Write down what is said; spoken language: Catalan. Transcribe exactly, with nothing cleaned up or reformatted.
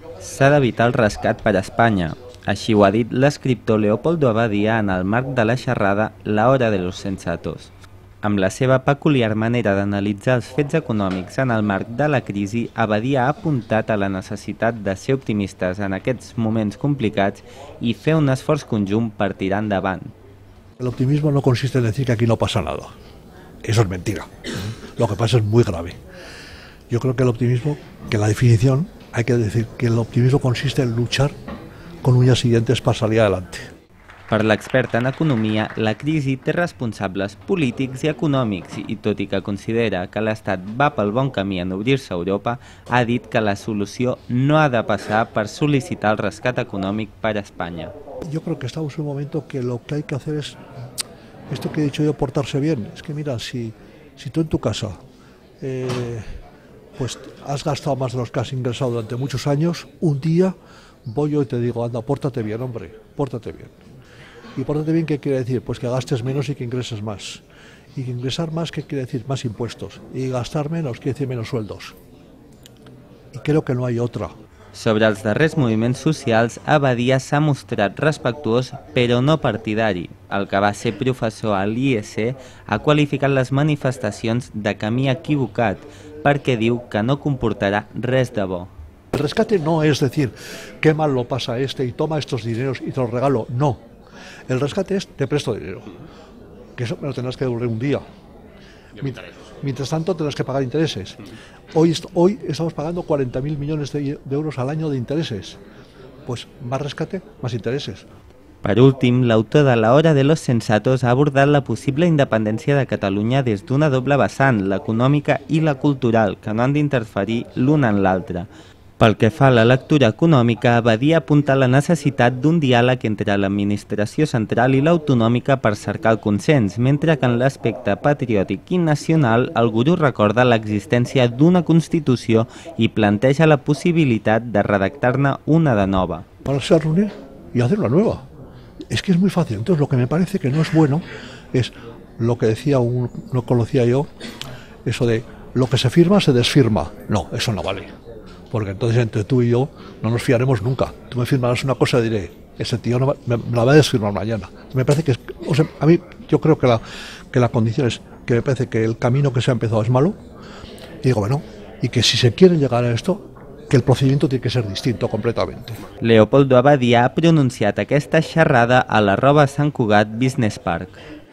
S'ha d'evitar el rescat per a Espanya. Així ho ha dit l'escriptor Leopoldo Abadia en el marc de la xerrada La hora de los sensatos. Amb la seva peculiar manera d'analitzar els fets econòmics en el marc de la crisi, Abadia ha apuntat a la necessitat de ser optimistes en aquests moments complicats i fer un esforç conjunt per tirar endavant. El optimismo no consiste en decir que aquí no pasa nada. Eso es mentira. Lo que pasa es muy grave. Yo creo que el optimismo, que la definición, hay que decir que el optimismo consiste en luchar con uñas y dientes para salir adelante. Per l'expert en economia, la crisi té responsables polítics i econòmics i, tot i que considera que l'Estat va pel bon camí en obrir-se a Europa, ha dit que la solució no ha de passar per sol·licitar el rescat econòmic per a Espanya. Yo creo que estamos en un momento que lo que hay que hacer es, esto que he dicho yo, portarse bien. Es que mira, si, si tú en tu casa eh, pues has gastado más de los que has ingresado durante muchos años, un día voy yo y te digo, anda, pórtate bien, hombre, pórtate bien. ¿Y pórtate bien qué quiere decir? Pues que gastes menos y que ingreses más. Y que ingresar más, ¿qué quiere decir? Más impuestos. Y gastar menos quiere decir menos sueldos. Y creo que no hay otra. Sobre els darrers moviments socials, Abadia s'ha mostrat respectuós però no partidari. El que va ser professor a l'I E C ha qualificat les manifestacions de camí equivocat perquè diu que no comportarà res de bo. El rescate no es decir, qué mal lo pasa este y toma estos dineros y te los regalo. No. El rescate es, te presto dinero. Que eso me lo tendrás que devolver un día. Mientras tanto tendrás que pagar intereses. Hoy, hoy estamos pagando cuarenta mil millones de, de euros al año de intereses. Pues más rescate, más intereses. Per últim, l'autor de La hora de los sensatos ha abordat la possible independència de Catalunya des d'una doble vessant, l'econòmica i la cultural, que no han d'interferir l'una en l'altra. Pel que fa a la lectura econòmica, Abadia apunta la necessitat d'un diàleg entre l'administració central i l'autonòmica per cercar el consens, mentre que en l'aspecte patriòtic i nacional el gurú recorda l'existència d'una Constitució i planteja la possibilitat de redactar-ne una de nova. Para se reunir y hacer una nueva. Es que es muy fácil. Entonces lo que me parece que no es bueno es lo que decía un, no conocía yo, eso de lo que se firma se desfirma. No, eso no vale. Porque entonces entre tú y yo no nos fiaremos nunca. Tú me firmarás una cosa y diré, ese tío no me, me la va a desfirmar mañana. Me parece que, es, o sea, a mí yo creo que la, que la condición es que me parece que el camino que se ha empezado es malo, y digo, bueno, y que si se quiere llegar a esto, que el procedimiento tiene que ser distinto completamente. Leopoldo Abadia ha pronunciat aquesta xerrada a l'arroba Sant Cugat Business Park.